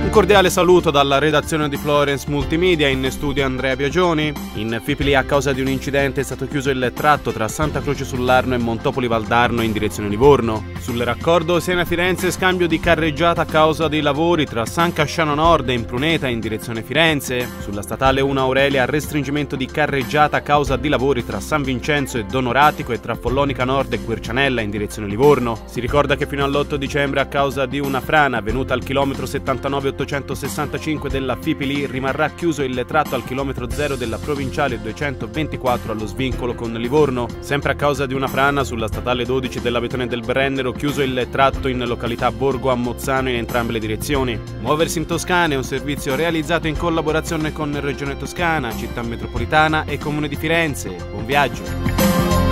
Un cordiale saluto dalla redazione di Florence Multimedia, in studio Andrea Biagioni. In Fipili a causa di un incidente è stato chiuso il tratto tra Santa Croce sull'Arno e Montopoli Valdarno in direzione Livorno. Sul raccordo Siena-Firenze scambio di carreggiata a causa dei lavori tra San Casciano Nord e Impruneta in direzione Firenze. Sulla statale 1 Aurelia restringimento di carreggiata a causa di lavori tra San Vincenzo e Donoratico e tra Follonica Nord e Quercianella in direzione Livorno. Si ricorda che fino all'8 dicembre a causa di una frana avvenuta al chilometro 79,865 della Fipili rimarrà chiuso il tratto al chilometro 0 della provinciale 224 allo svincolo con Livorno. Sempre a causa di una frana sulla statale 12 dell'Abetone del Brennero chiuso il tratto in località Borgo a Mozzano in entrambe le direzioni. Muoversi in Toscana è un servizio realizzato in collaborazione con Regione Toscana, Città Metropolitana e Comune di Firenze. Buon viaggio!